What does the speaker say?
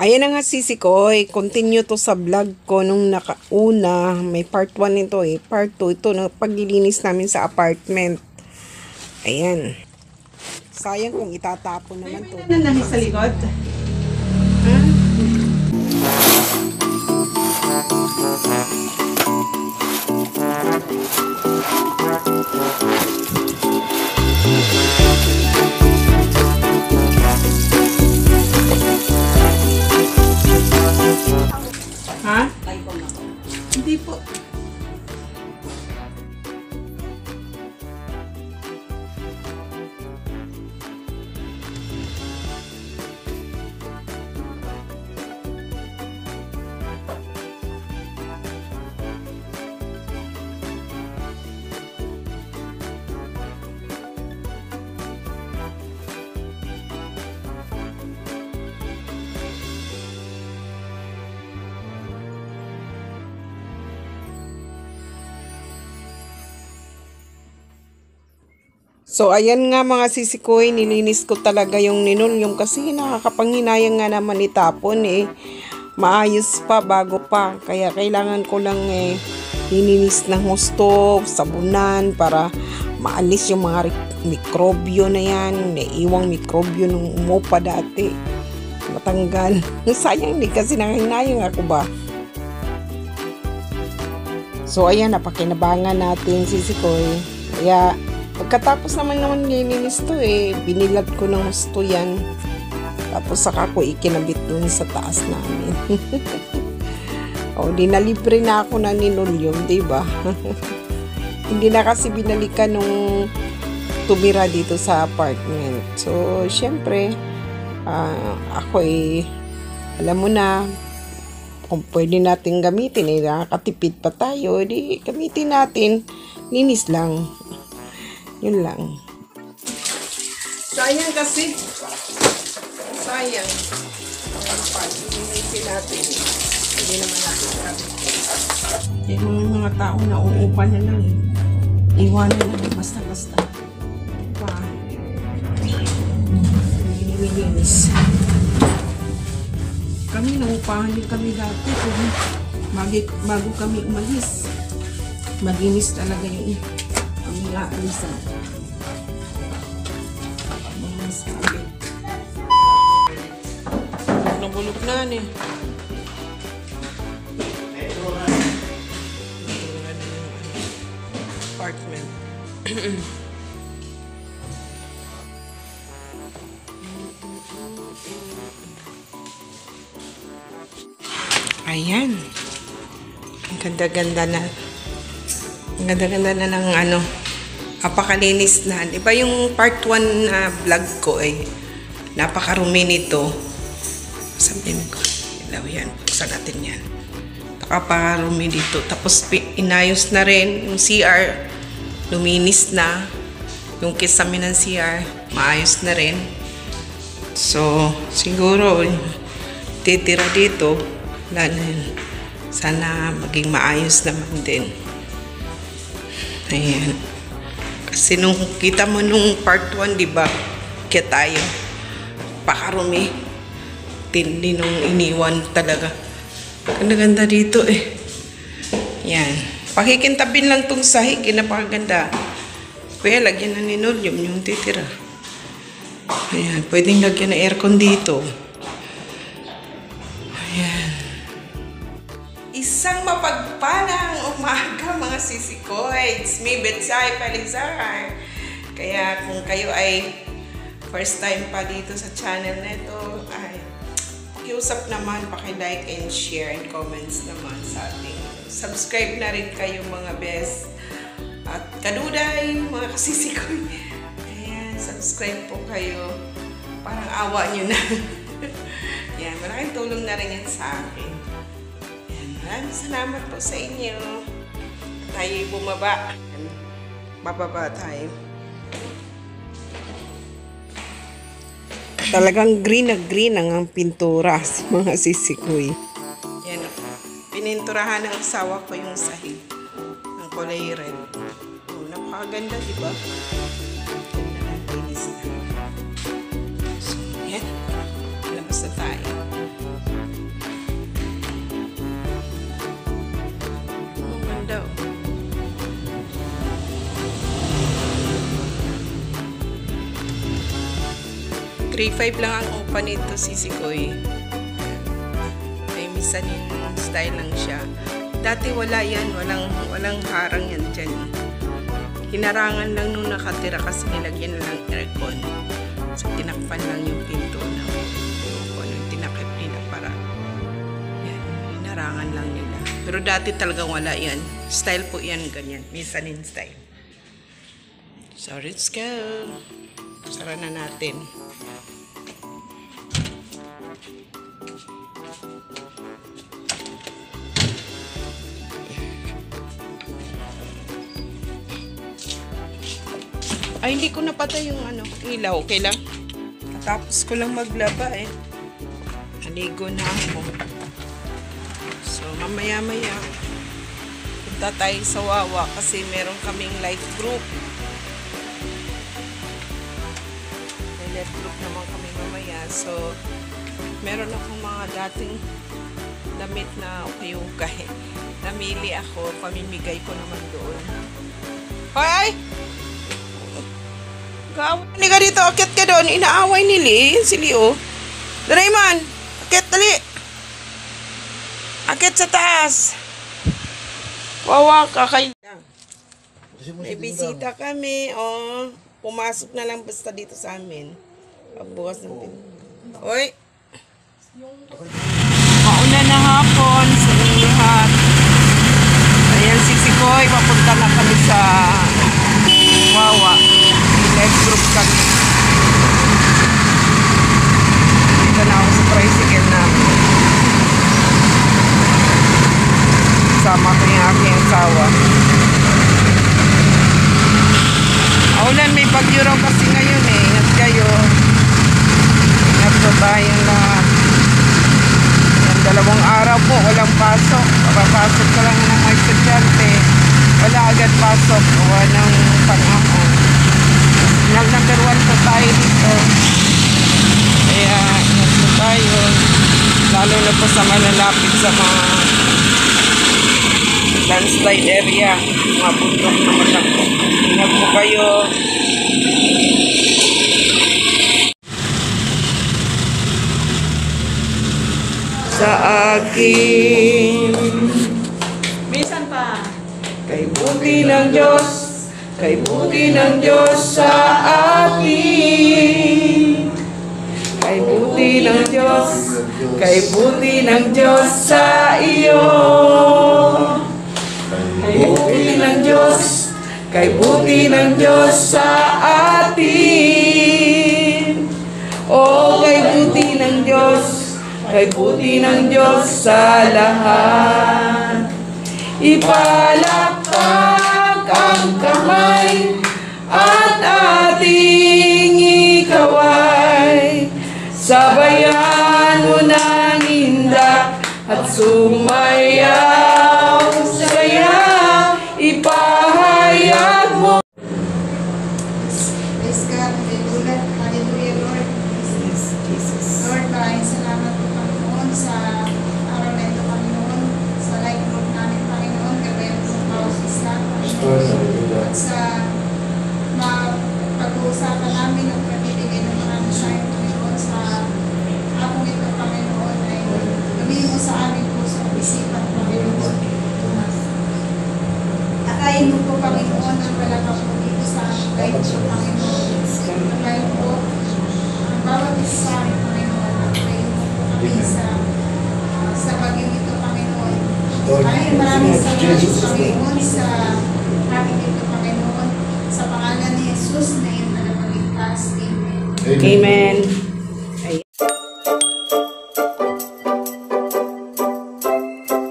Ayan na nga sisi ko, continue to sa vlog ko nung nakauna. May part 1 nito part 2 ito na paglilinis namin sa apartment. Ayan. Sayang kung itatapon naman to. May nanahis sa likod. Ha? Hindi po. So, ayan nga mga sisikoy, nilinis ko talaga yung ninulyom kasi nakakapanghinayang nga naman itapon maayos pa, bago pa. Kaya kailangan ko lang nilinis ng husto, sabunan para maalis yung mga mikrobyo na yan. Iwang mikrobyo nung umupa dati. Matanggal. Sayang kasi nanginayang ako ba. So, ayan, napakinabangan natin sisikoy. Kaya, pagkatapos naman nilinis to binilad ko ng husto yan. Tapos saka ko ikinabit dun sa taas namin. Di na libre na ako na ninulyom, diba? Hindi na kasi binalikan nung tumira dito sa apartment. So, syempre, ako alam mo na, kung pwede natin gamitin, nakakatipid pa tayo, gamitin natin, linis lang. Yun lang. Sayang kasi. Sayang. Linisin natin. Hindi naman natin gamitin. Yung mga tao na uupa na lang. Iwanan na lang basta-basta. Nilinis. Kami naupahan din kami dati. Bago kami umalis. Maginis talaga yung alisan. Bulog na apartment. Ayan. Ang ganda-ganda na. Ang ganda-ganda na ng napakalinis na. Diba yung part 1 na vlog ko napakarumi nito. Sabihin ko, ilaw yan. Buksan natin yan. Nakaparumi dito. Tapos inayos na rin yung CR. Luminis na. Yung kisame ng CR, maayos na rin. So, siguro, titira dito. Sana maging maayos naman din. Ayan. Kasi nung kita mo nung part 1, diba? Kaya tayo. Pakarumi. Tindi nung iniwan talaga. Ganda-ganda dito Yan. Pakikintabin lang tong sahig. Napakaganda. Kaya lagyan na ninulyom yung titira. Ayan. Pwedeng lagyan na aircon dito. Ayan. Isang mapagpalang umaga mga sisikoy. It's me, Betsay Palizar. Kaya kung kayo ay first time pa dito sa channel na ito, pakiusap naman, paki-like and share and comments naman sa ating. Subscribe na rin kayo mga best. At kaduday, mga kasisikoy. Ayan, subscribe po kayo. Parang awa nyo na. Ayan, malaking tulong na rin yan sa akin. Ayan, maraming salamat po sa inyo. Tayo bumaba. Bababa tayo. Talagang green na green ang pintura sa mga sisikoy. Yan. Pininturahan ng asawa ko yung sahig. Ang kulay red. Napakaganda, diba? Ganda na, linis na. So, yan. Labas na tayo. 3.5 lang ang upa nito, Sisi Koy. May mezzanine style lang siya. Dati wala yan, walang harang yan dyan. Hinarangan lang nung nakatira kasi nilagyan na lang aircon. So, tinakpan lang yung pinto na kung ano yung tinakip nila para yan, hinarangan lang nila. Pero dati talagang wala yan. Style po yan, ganyan. Mezzanine style. So, let's go. Sara na natin. Ay, hindi ko napatay yung ilaw. Okay lang? Tapos ko lang maglaba eh. Naligo na ako. So, mamaya-maya punta tayo sa Wawa kasi meron kaming life group. May life group naman kami mamaya. So, meron akong mga dating damit na ukay-ukay. Namili ako. Pamimigay ko naman doon. Hoy! Hindi ka dito, akit ka doon. Inaaway ni Lee, si Leo. Doraemon, akit, dali. Akit sa taas. Wawa ka kay... May bisita kami, oh. Pumasok na lang basta dito sa amin. Pagbukas ng pinto. Hoy. Mauna na hapon sa lahat. Ayan, Sisi Koy, papunta na kami sa Wawa. Life group kami. Dito na ako sa tricycle namin. Sama ko yung aking asawa. Aulan, may bagyo raw kasi ngayon eh. Ingat kayo. Ingat po tayong lahat. Yung 2 araw po, walang pasok. Papapasok ka lang ng mga estudyante. Wala agad pasok. Gawa ng panahon. Number 1 po tayo dito. Kaya, ingat po tayo. Lalo na po sa malalapit sa mga landslide area. Mga bundok na malaki. Ingat po kayo. Sa akin. Bisan pa. Kay buti ng Diyos. Kay buti ng Diyos sa atin. Kay buti ng Diyos. Kay buti ng Diyos sa iyo. Kay buti ng Diyos. Kay buti ng Diyos sa atin. Oh, kay buti ng Diyos. Kay buti ng Diyos sa lahat. Ipalakpak ang kamay at ating ikaway. Sabayan mo ng indak at sumayaw saya. Ipahayag mo. Praise God, hallelujah, hallelujah, Lord. Yes, Jesus. Lord, maraming salamat po, Panginoon, sa araw na ito, Panginoon, sa life group namin, Panginoon, gabayan po ang bawat isa, Panginoon, at sa pag-uusapan namin ang pamibigay ng mga mensahe, Panginoon, sa hapong ito, Panginoon, ay gawin mo sa aming puso at isipan, Panginoon. Akayin mo po, Panginoon, ang wala pa po dito sa life group, Panginoon. Akayin po ang bawat isa sa amin, Panginoon. Akayin mo po kami sa bagyong ito, Panginoon. Maraming salamat, Panginoon, sa aking ito, Panginoon. Sa pangalan ni Jesus na iyong nalapagligtas. Amen. Amen.